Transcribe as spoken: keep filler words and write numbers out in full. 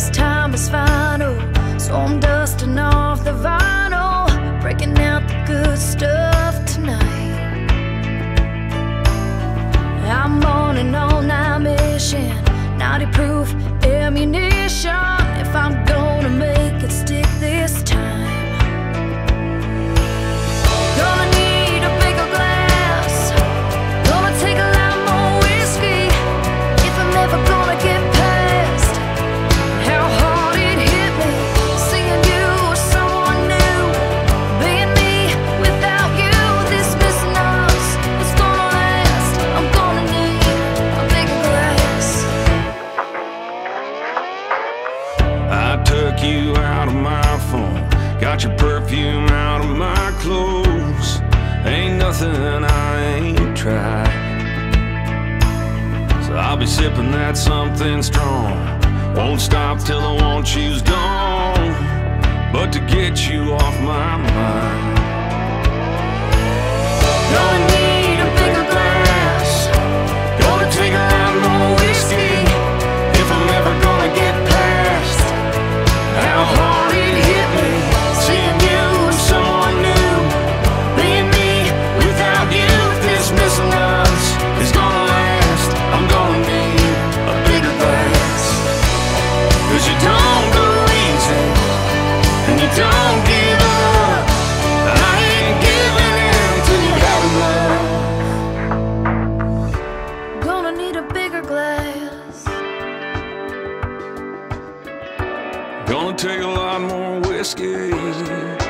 this time is final, so I'm dusting off the vinyl, breaking out the good stuff tonight. I'm on an all-night mission, ninety proof ammunition, if I'm gonna make it stick this time. Gonna need a bigger glass, gonna take a lot more whiskey, if I'm never gonna get past how hard it hit me, seeing you as someone new, being me without you, this missing us is gonna last. I'm gonna need a bigger glass. I took you out of my phone, got your perfume out of my clothes. Ain't nothing I ain't tried, so I'll be sipping that something strong. Won't stop till the want you's gone, but to get you off my mind. Gonna need a bigger glass, gonna take a lot more whiskey, if I'm ever gonna get past how hard it hit me, seeing you as someone new, being me without you, this missing us is gonna last. I'm gonna need a bigger glass, 'cause you don't go easy and you don't give up. I ain't giving in till you have enough. Gonna need a bigger glass. Gonna take a lot more whiskey,